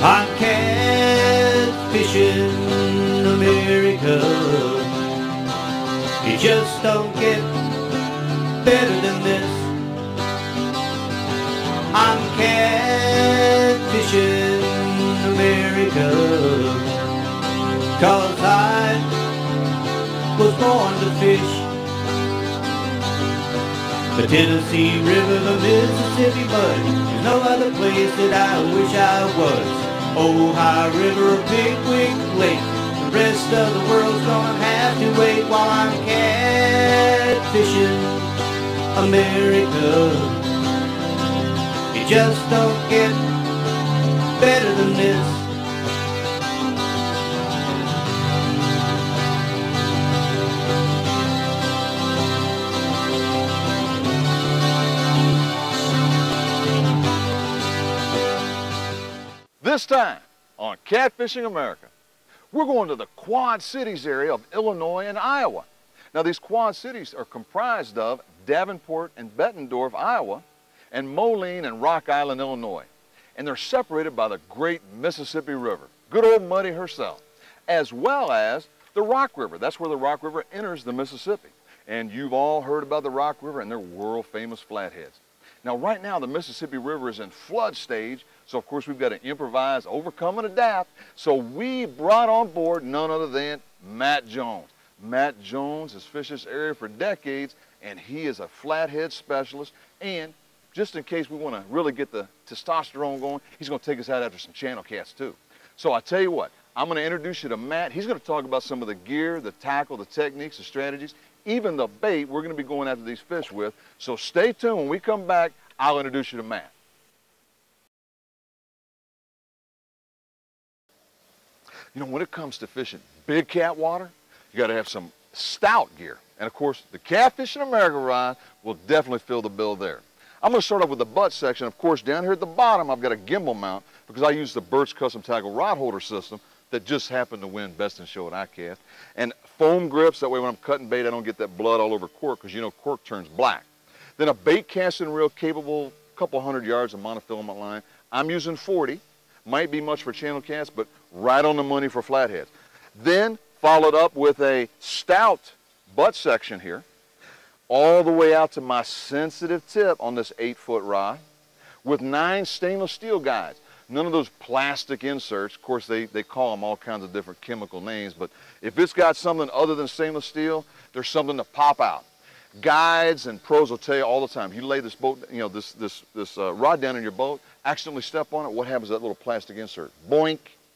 I'm catfishing America. You just don't get better than this. I'm catfishing America, 'cause I was born to fish. The Tennessee River, the Mississippi mud, there's no other place that I wish I was. Ohio River, Pickwick Lake, the rest of the world's gonna have to wait while I'm catfishing America. You just don't get better than this. This time on Catfishing America, we're going to the Quad Cities area of Illinois and Iowa. Now these Quad Cities are comprised of Davenport and Bettendorf, Iowa, and Moline and Rock Island, Illinois. And they're separated by the great Mississippi River, good old Muddy herself, as well as the Rock River. That's where the Rock River enters the Mississippi. And you've all heard about the Rock River and their world famous flatheads. Now right now the Mississippi River is in flood stage, so of course we've got to improvise, overcome, and adapt. So we brought on board none other than Matt Jones. Matt Jones has fished this area for decades, and he is a flathead specialist. And just in case we want to really get the testosterone going, he's going to take us out after some channel cats too. So I tell you what, I'm going to introduce you to Matt. He's going to talk about some of the gear, the tackle, the techniques, the strategies, even the bait we're going to be going after these fish with. So stay tuned. When we come back, I'll introduce you to Matt. You know, when it comes to fishing big cat water, you got to have some stout gear. And of course, the Catfishing America rod will definitely fill the bill there. I'm going to start off with the butt section. Of course, down here at the bottom, I've got a gimbal mount because I use the Birch Custom Tackle rod holder system that just happened to win Best in Show at ICAST. And foam grips, that way when I'm cutting bait, I don't get that blood all over cork, because you know cork turns black. Then a bait casting reel capable, couple hundred yards of monofilament line. I'm using 40. Might be much for channel casts, but right on the money for flatheads. Then followed up with a stout butt section here, all the way out to my sensitive tip on this 8-foot rod, with 9 stainless steel guides. None of those plastic inserts. Of course, they call them all kinds of different chemical names, but if it's got something other than stainless steel, there's something to pop out. Guides and pros will tell you all the time, you lay this boat, you know, this rod down in your boat, accidentally step on it, what happens to that little plastic insert? Boink.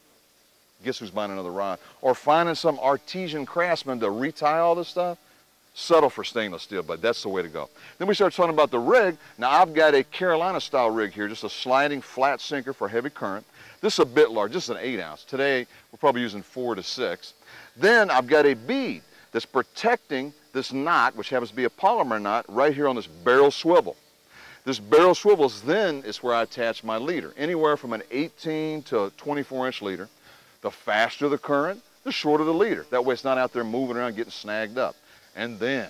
Guess who's buying another rod? Or finding some artesian craftsman to retie all this stuff? Settle for stainless steel, but that's the way to go. Then we start talking about the rig. Now I've got a Carolina style rig here, just a sliding flat sinker for heavy current. This is a bit large, this is an 8-ounce. Today we're probably using 4 to 6. Then I've got a bead that's protecting this knot, which happens to be a polymer knot, right here on this barrel swivel. This barrel swivel then is where I attach my leader, anywhere from an 18 to a 24-inch leader. The faster the current, the shorter the leader. That way it's not out there moving around getting snagged up. And then,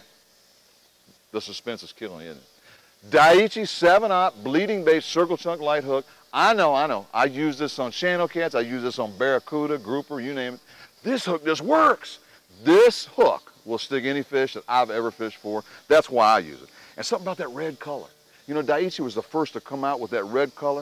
the suspense is killing, isn't it? Daiichi 7/0 bleeding bait circle chunk light hook. I know. I use this on channel cats. I use this on barracuda, grouper, you name it. This hook just works. This hook will stick any fish that I've ever fished for. That's why I use it. And something about that red color. You know, Daiichi was the first to come out with that red color.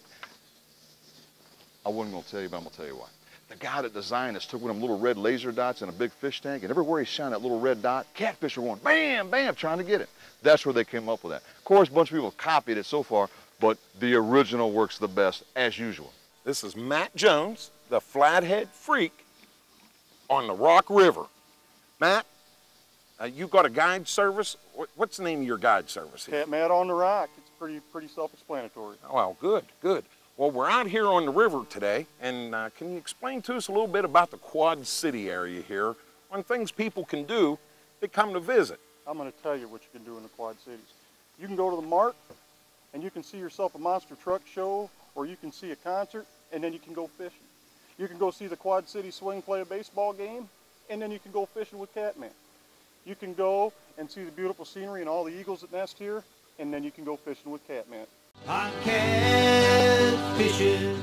I wasn't going to tell you, but I'm going to tell you why. The guy that designed this took one of them little red laser dots in a big fish tank, and everywhere he shined that little red dot, catfish were going bam, bam, trying to get it. That's where they came up with that. Of course, a bunch of people copied it so far, but the original works the best, as usual. This is Matt Jones, the Flathead Freak on the Rock River. Matt, you got a guide service? What's the name of your guide service here? Cat Matt on the Rock. It's pretty self-explanatory. Oh, well, good. Well, we're out here on the river today, and can you explain to us a little bit about the Quad City area here, on things people can do that come to visit? I'm going to tell you what you can do in the Quad Cities. You can go to the Mart, and you can see yourself a monster truck show, or you can see a concert, and then you can go fishing. You can go see the Quad City Swing play a baseball game, and then you can go fishing with Catman. You can go and see the beautiful scenery and all the eagles that nest here, and then you can go fishing with Catman. I'm catfishing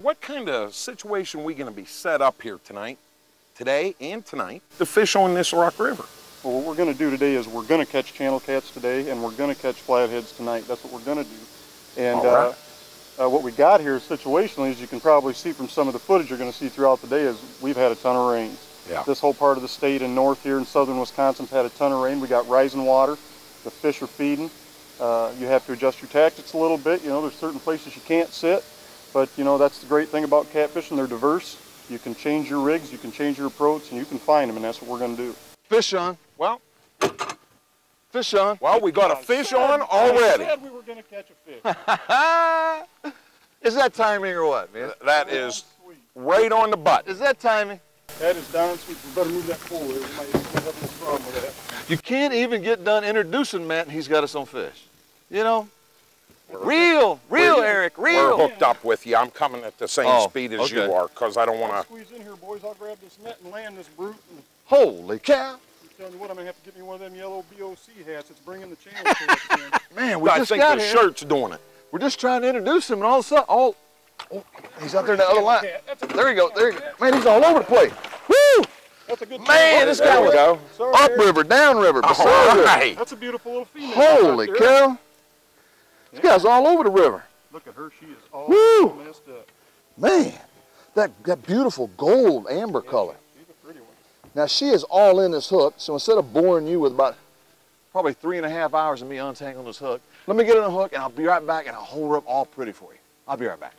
What kind of situation are we going to be set up here today and tonight, to fish on this Rock River? Well, what we're going to do today is we're going to catch channel cats today, and we're going to catch flatheads tonight. That's what we're going to do. And All right. what we got here situationally, as you can probably see from some of the footage you're going to see throughout the day, is we've had a ton of rain. Yeah. This whole part of the state and north here in southern Wisconsin's had a ton of rain. We got rising water. The fish are feeding. You have to adjust your tactics a little bit. You know, there's certain places you can't sit, but you know, that's the great thing about catfishing. They're diverse. You can change your rigs, you can change your approach, and you can find them, and that's what we're going to do. Fish on. Well, Fish on. well, we got a fish on already. I said we were going to catch a fish. Is that timing or what, man? That is right on the button. Is that timing? That is darn sweet. We better move that forward. We might have a little problem with that. You can't even get done introducing Matt and he's got us on fish. You know? Real, Eric, real. We're hooked up with you. I'm coming at the same speed as you are, because I don't want to. Squeeze in here, boys. I'll grab this net and land this brute. And Holy cow. I'm telling you what, I'm going to have to get me one of them yellow BOC hats. It's bringing the channel to us. Man, we I just think got the here. shirt's doing it. We're just trying to introduce him and all of a sudden, oh, he's out there in the other line. There you go, there you go. Man, he's all over the place. Woo! That's a good Man, this guy was go. upriver, downriver, beside All river. right. That's a beautiful little female. Holy right there. cow. This guy's all over the river. Look at her. She is all Woo! messed up. Man, that beautiful gold amber color. She's a pretty one. Now she is all in this hook, so instead of boring you with about probably 3.5 hours of me untangling this hook, let me get in the hook and I'll be right back and I'll hold her up all pretty for you. I'll be right back.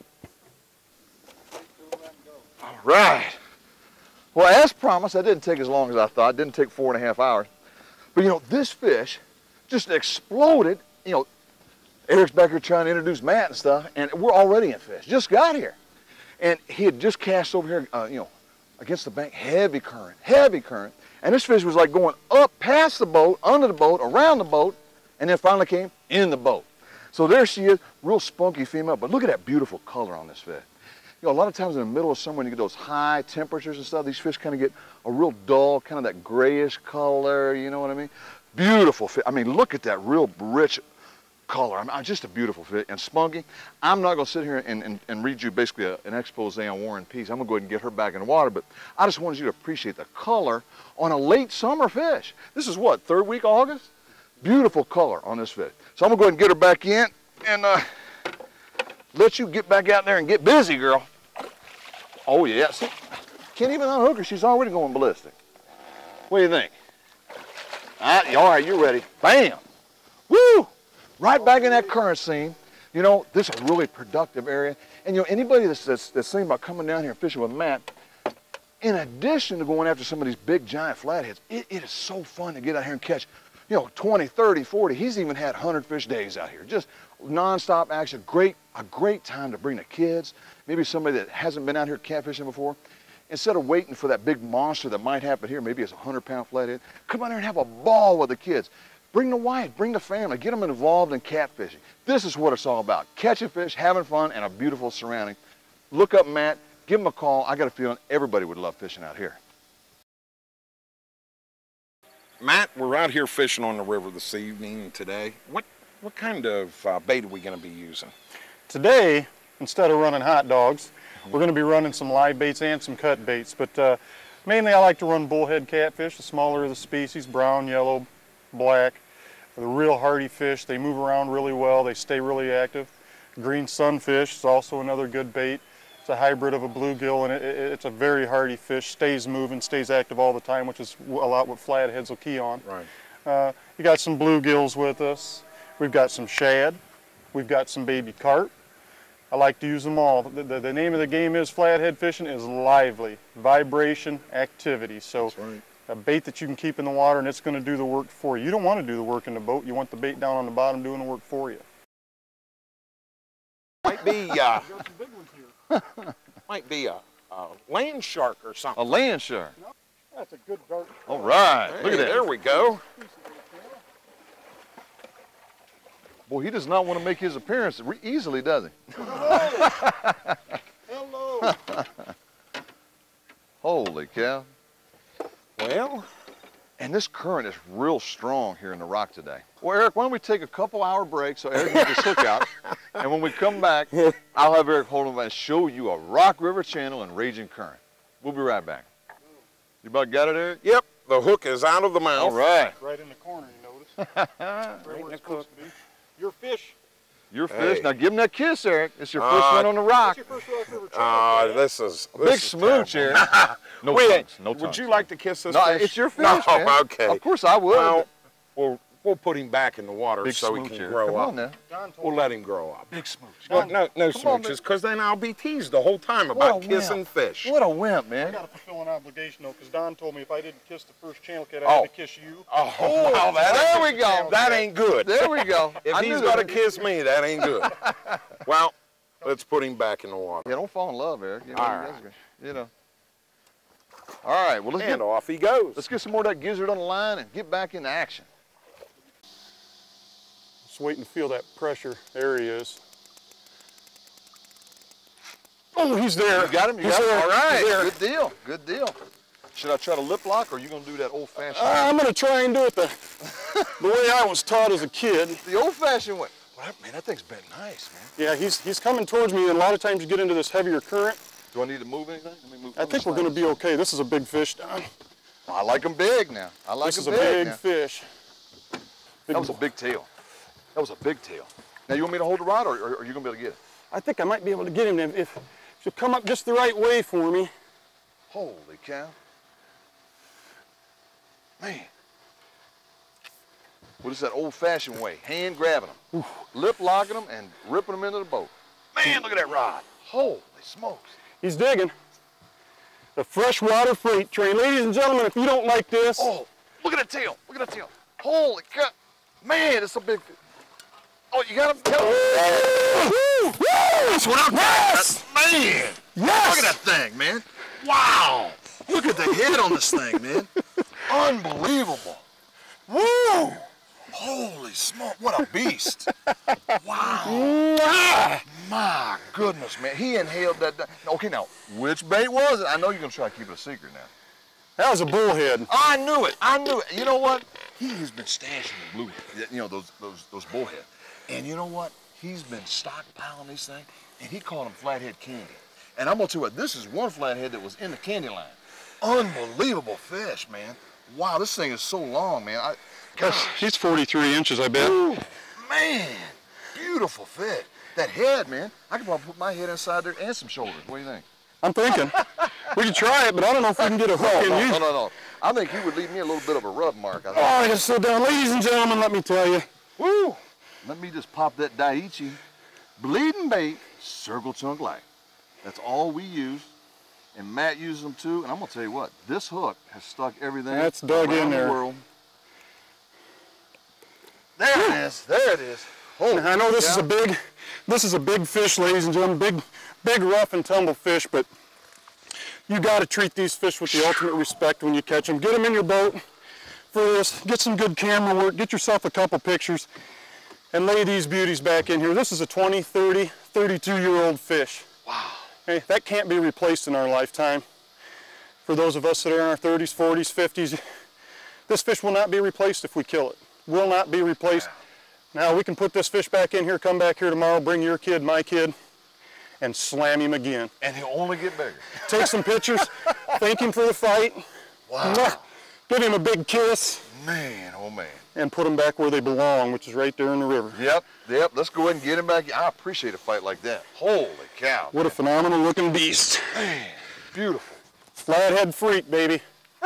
All right. Well, as promised, that didn't take as long as I thought. It didn't take 4.5 hours. But you know, this fish just exploded. You know, Eric's back here trying to introduce Matt and stuff, and we're already in fish. Just got here. And he had just cast over here, you know, against the bank, heavy current. And this fish was like going up past the boat, under the boat, around the boat, and then finally came in the boat. So there she is, real spunky female, but look at that beautiful color on this fish. You know, a lot of times in the middle of summer when you get those high temperatures and stuff, these fish kind of get a real dull, kind of that grayish color, you know what I mean? Beautiful fish. I mean, look at that real rich color. I mean, just a beautiful fish. And spunky, I'm not going to sit here and read you basically an expose on War and Peace. I'm going to go ahead and get her back in the water, but I just wanted you to appreciate the color on a late summer fish. This is what, 3rd week of August? Beautiful color on this fish. So I'm going to go ahead and get her back in and let you get back out there and get busy, girl. Oh, yeah. See, can't even unhook her. She's already going ballistic. What do you think? All right, you're ready. Bam! Woo! Right back in that current scene. You know, this is a really productive area. And, you know, anybody that's thinking about coming down here and fishing with Matt, in addition to going after some of these big, giant flatheads, it is so fun to get out here and catch, you know, 20, 30, 40. He's even had 100 fish days out here. Just nonstop action. A great time to bring the kids, maybe somebody that hasn't been out here catfishing before. Instead of waiting for that big monster that might happen here, maybe it's a 100-pound flathead, come out here and have a ball with the kids. Bring the wife, bring the family, get them involved in catfishing. This is what it's all about. Catching fish, having fun, and a beautiful surrounding. Look up Matt, give him a call. I got a feeling everybody would love fishing out here. Matt, we're out here fishing on the river this evening today. What kind of bait are we going to be using? Today, instead of running hot dogs, we're going to be running some live baits and some cut baits. But mainly I like to run bullhead catfish, the smaller of the species, brown, yellow, black. They're real hardy fish. They move around really well. They stay really active. Green sunfish is also another good bait. It's a hybrid of a bluegill, and it's a very hardy fish. Stays moving, stays active all the time, which is a lot what flatheads will key on. Right. You got some bluegills with us. We've got some shad. We've got some baby carp. I like to use them all. The name of the game is flathead fishing is lively, vibration, activity. So That's right. a bait that you can keep in the water and it's going to do the work for you. You don't want to do the work in the boat. You want the bait down on the bottom doing the work for you. Might be, Got some big ones here. might be a land shark or something. A land shark. That's a good dark. All right, Hey, look at that. there we go. Boy, he does not want to make his appearance easily, does he? Hello. Holy cow. Well, And this current is real strong here in the rock today. Well, Eric, why don't we take a couple-hour break so Eric can get his hook out. And when we come back, I'll have Eric hold him and show you a Rock River channel and raging current. We'll be right back. You about got it, Eric? Yep, the hook is out of the mouth. All right. Right in the corner, you notice. Right where it's supposed to be. Your fish. Your fish. Hey. Now give him that kiss, Eric. It's your first one on the rock. What's your first Rock River channel? This is Big smooch, Eric. No Wait, tongues. No tongues. would you like to kiss this No, fish? it's your fish, No, man. okay. Of course I would. Well, we'll put him back in the water Big so he smooch, can Eric. grow Come up. on now. John told We'll me. let him grow up. Big smooch. No, no Come on, smooches, because then I'll be teased the whole time about What a kissing wimp. fish. What a wimp, I man. got to fulfill an obligation, though, because Don told me if I didn't kiss the first channel cat, I Oh. had to kiss you. Oh, well, There we go. that ain't good. There we go. If I knew he's that. got to kiss me, that ain't good. Well, let's put him back in the water. Yeah, don't fall in love, Eric. You know, All right. you know. All right, well, And off he goes. let's get some more of that gizzard on the line and get back into action. Just waiting to feel that pressure. There he is. Oh, he's there. You got him? You He's got him? there. All right, He's there. good deal, good deal. Should I try to lip lock, or are you going to do that old-fashioned I'm going to try and do it the way I was taught as a kid. the old-fashioned way? Well, man, that thing's been nice, man. Yeah, he's coming towards me, and a lot of times you get into this heavier current. Do I need to move anything? Let me move. I think we're going to be okay. This is a big fish, Don. I like them big now. I like This is them a big now. fish. That was a big tail. That was a big tail. Now, you want me to hold the rod, or are you going to be able to get it? I think I might be able to get him if you come up just the right way for me. Holy cow. Man. What is that old-fashioned way? Hand grabbing them, lip locking them, and ripping them into the boat. Man, look at that rod. Holy smokes. He's digging. The freshwater freight train. Ladies and gentlemen, if you don't like this, Oh, look at that tail. Look at that tail. Holy cow. Man, it's a big fish. Oh, you got him? That's what I'm Yes! Man. Yes! Look at that thing, man. Wow. Look at the head on this thing, man. Unbelievable. Woo! Holy smoke, what a beast. Wow. My goodness, man. He inhaled that. Okay, now, which bait was it? I know you're going to try to keep it a secret now. that was a bullhead. I knew it. I knew it. You know what? He has been stashing the blue, you know, those bullhead. And you know what? He's been stockpiling these things, and he called them flathead candy. And I'm going to tell you what, this is one flathead that was in the candy line. Unbelievable fish, man. Wow, this thing is so long, man. Gosh. He's 43 inches, I bet. Ooh, man, beautiful fish. That head, man, I could probably put my head inside there and some shoulders. What do you think? I'm thinking. We could try it, but I don't know if we can get a hook in you. No. I think he would leave me a little bit of a rub mark. I think. Oh, I gotta sit down. Ladies and gentlemen, let me tell you. Woo! Let me just pop that Daiichi bleeding bait circle chunk light. That's all we use, and Matt uses them too. And I'm gonna tell you what, this hook has stuck everything. That's dug in around the there. world. There it is. There it is. Holy I know this cow. is a big fish, ladies and gentlemen. Big rough and tumble fish, but you got to treat these fish with the ultimate respect when you catch them. Get them in your boat for this. Get some good camera work. Get yourself a couple pictures and lay these beauties back in here. This is a 20, 30, 32-year-old fish. Wow. Hey, that can't be replaced in our lifetime. For those of us that are in our 30s, 40s, 50s, this fish will not be replaced if we kill it. Will not be replaced. Now we can put this fish back in here, come back here tomorrow, bring your kid, my kid, and slam him again. And he'll only get bigger. Take some pictures, thank him for the fight, Wow. give him a big kiss, Man, oh man. and put them back where they belong, which is right there in the river. Yep. Let's go ahead and get him back. I appreciate a fight like that. Holy cow. What a phenomenal looking beast. Man, beautiful. Flathead freak, baby.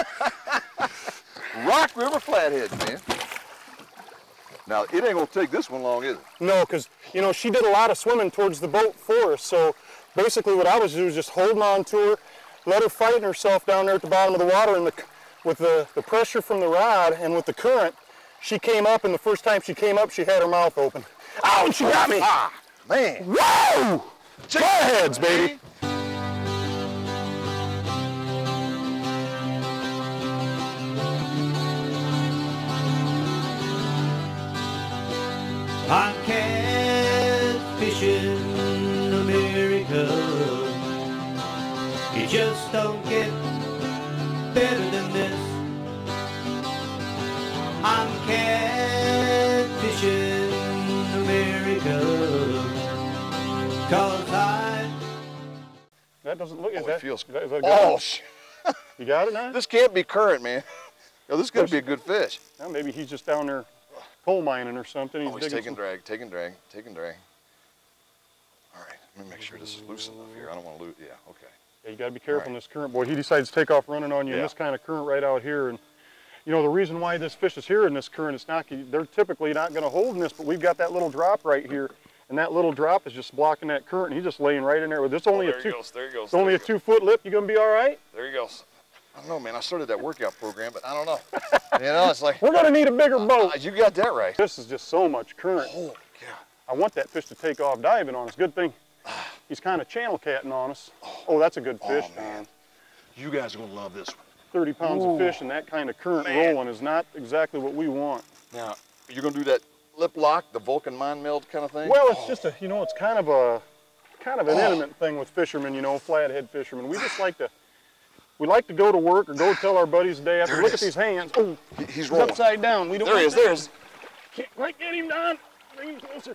Rock River Flathead, man. Now, it ain't gonna take this one long, is it? No, because, you know, she did a lot of swimming towards the boat for us, so basically what I was doing was just holding on to her, let her fighting herself down there at the bottom of the water, and with the pressure from the rod and with the current, she came up, and the first time she came up, she had her mouth open. Ow, and she got me! Ah, man. Whoa! Flatheads, baby! I'm catfishing America. You just don't get better than this. I'm catfishing America. That doesn't look, Oh, it feels good. Is that a good Oh, one? You got it now? this can't be current, man. Yo, this is gonna be a good fish. Now maybe he's just down there coal mining or something. He's taking drag, taking drag, taking drag. All right, let me make sure this is loose enough here. I don't want to lose, yeah, okay. Yeah, you gotta be careful in this current, boy. He decides to take off running on you in this kind of current right out here. And you know, the reason why this fish is here in this current, it's not, they're typically not gonna hold in this, but we've got that little drop right here. And that little drop is just blocking that current. He's just laying right in there with this. Only there he goes, there he goes. It's only a 2-foot lip. You gonna be all right? There he goes. I don't know, man. I started that workout program, but I don't know. You know, it's like we're gonna need a bigger boat. You got that right. This is just so much current. Holy cow! I want that fish to take off diving on us. Good thing he's kind of channel catting on us. Oh, that's a good fish, man. You guys are gonna love this one. 30 pounds of fish and that kind of current rolling is not exactly what we want. Now, you're gonna do that lip lock, the Vulcan mind meld kind of thing? Well, it's just a, you know, it's kind of an intimate thing with fishermen, you know, flathead fishermen. We just like to, we like to go to work or go tell our buddies the day after, look at these hands. Oh, he's rolling. Upside down. We don't there he is, there he is. Can't quite get him down. Bring him closer.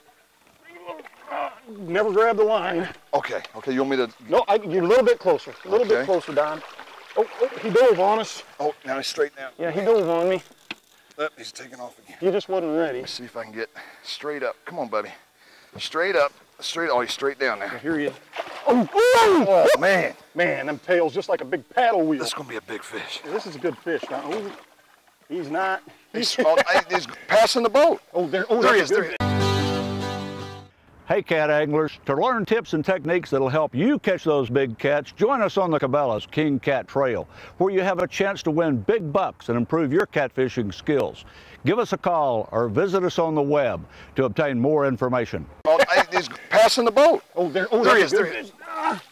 Never grab the line. Okay, okay, you want me to? No, you're a little bit closer. A little bit closer, Don. Oh, he dove on us. Oh, now he's straight down. Yeah, he dove on me. He's taking off again. He just wasn't ready. Let me see if I can get straight up. Come on, buddy. Straight up. Straight. Oh, he's straight down now. Here he is. Oh, man. Man, them tails just like a big paddle wheel. This is going to be a big fish. Yeah, this is a good fish. Now, oh, he's not. He's passing the boat. Oh, there he is. There he is. Hey cat anglers, to learn tips and techniques that'll help you catch those big cats, join us on the Cabela's King Cat Trail, where you have a chance to win big bucks and improve your catfishing skills. Give us a call or visit us on the web to obtain more information. Oh, he's passing the boat. Oh, there he is. There he is.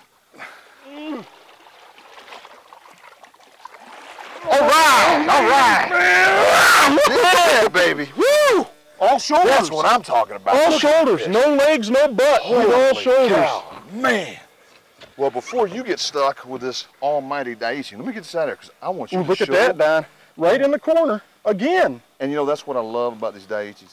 All right, all right. Yeah, baby. Woo! All shoulders. That's what I'm talking about. All shoulders. No legs, no butt. All shoulders. Cow, man. Well, before you get stuck with this almighty Daisy, let me get this out of here because I want you to look at that, Don. Right in the corner again. And you know, that's what I love about these Daiichis.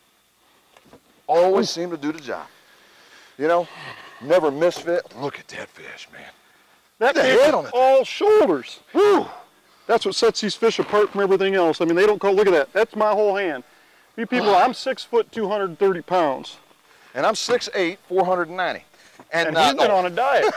Always seem to do the job. You know, never misfit. Look at that fish, man. That head on it. All shoulders. Whew. That's what sets these fish apart from everything else. I mean, they don't call, look at that. That's my whole hand. You people, I'm 6 foot, 230 pounds. And I'm 6'8", 490. And he's been on a diet.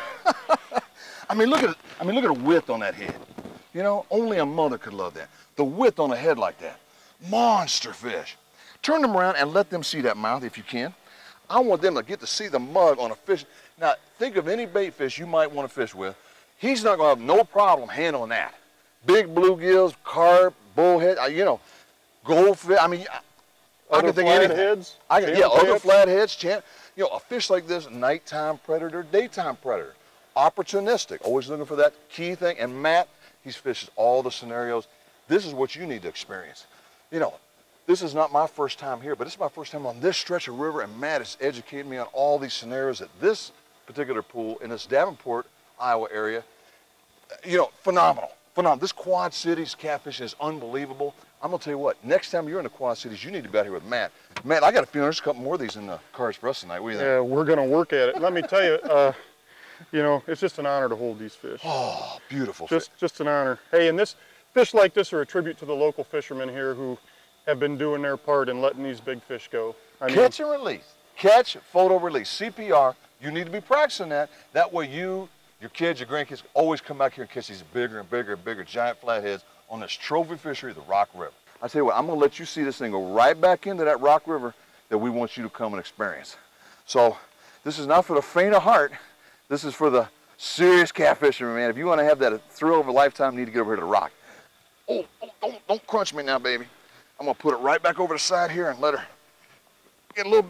I mean, look at it. I mean, look at the width on that head. You know, only a mother could love that. The width on a head like that. Monster fish. Turn them around and let them see that mouth if you can. I want them to get to see the mug on a fish. Now, think of any bait fish you might want to fish with. He's not going to have no problem handling that. Big bluegills, carp, bullhead, you know, goldfish. I mean, I can think of anything. Other flatheads. You know, a fish like this, nighttime predator, daytime predator. Opportunistic, always looking for that key thing. And Matt, he's fished all the scenarios. This is what you need to experience. You know, this is not my first time here, but this is my first time on this stretch of river, and Matt has educated me on all these scenarios at this particular pool in this Davenport, Iowa area. You know, phenomenal. Phenomenal. This Quad Cities catfishing is unbelievable. I'm gonna tell you what, next time you're in the Quad Cities, you need to be out here with Matt. Matt, I got a feeling there's a couple more of these in the cards for us tonight. What do you think? Yeah, we're gonna work at it. Let me tell you, you know, it's just an honor to hold these fish. Oh, beautiful fish. Just an honor. Hey, and this fish like this are a tribute to the local fishermen here who have been doing their part in letting these big fish go. Catch and release. Catch, photo, release. CPR, you need to be practicing that. That way you, your kids, your grandkids always come back here and catch these bigger and bigger and bigger giant flatheads on this trophy fishery, the Rock River. I tell you what, I'm gonna let you see this thing go right back into that Rock River that we want you to come and experience. So this is not for the faint of heart. This is for the serious catfisherman, man. If you want to have that thrill of a lifetime, you need to get over here to the Rock. Oh, don't crunch me now, baby. I'm gonna put it right back over the side here and let her get a little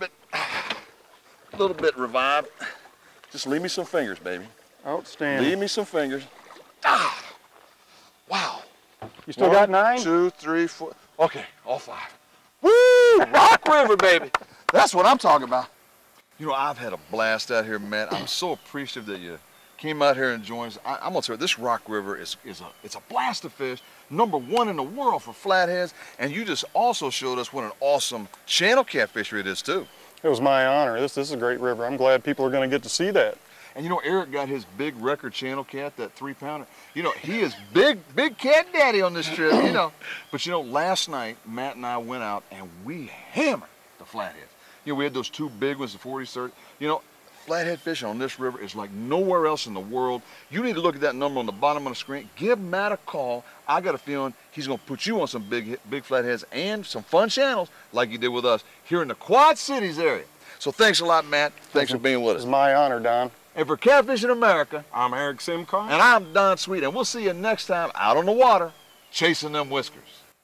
bit revived. Just leave me some fingers, baby. Outstanding. Leave me some fingers. Ah, wow. You still got 9? 2, 3, 4. Okay, all 5. Woo! Rock River, baby. That's what I'm talking about. You know, I've had a blast out here, Matt. I'm so appreciative that you came out here and joined us. I'm gonna tell you, this Rock River it's a blast to fish. #1 in the world for flatheads, and you just also showed us what an awesome channel catfishery it is too. It was my honor. This is a great river. I'm glad people are going to get to see that. And you know, Eric got his big record channel cat, that 3-pounder. You know, he is big cat daddy on this trip, you know. But you know, last night, Matt and I went out and we hammered the flatheads. You know, we had those 2 big ones, the 40s, 30s. You know, flathead fishing on this river is like nowhere else in the world. You need to look at that number on the bottom of the screen. Give Matt a call. I got a feeling he's gonna put you on some big flatheads and some fun channels like he did with us here in the Quad Cities area. So thanks a lot, Matt. Thanks for being with us. It's my honor, Don. And for Catfishing America, I'm Eric Simcox. and I'm Don Sweet, and we'll see you next time out on the water, chasing them whiskers.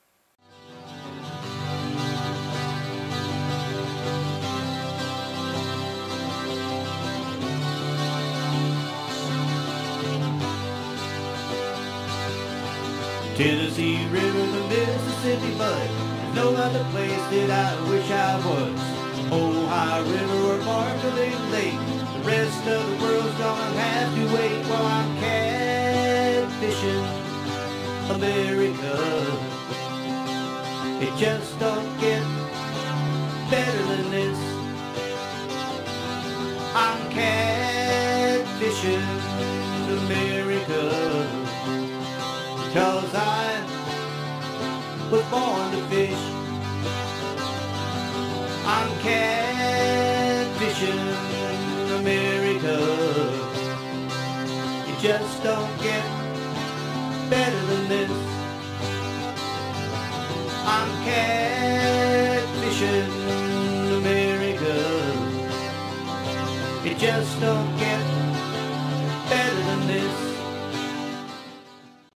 Tennessee River, the Mississippi mud. There's no other place that I wish I was. Ohio River or Margaret Lake. The rest of the world's gonna have to wait while I'm catfishing America. It just don't get better than this. I'm catfishing America. 'Cause I was born to fish. I'm catfishing America. It just don't get better than this. I'm catfishing America. It just don't get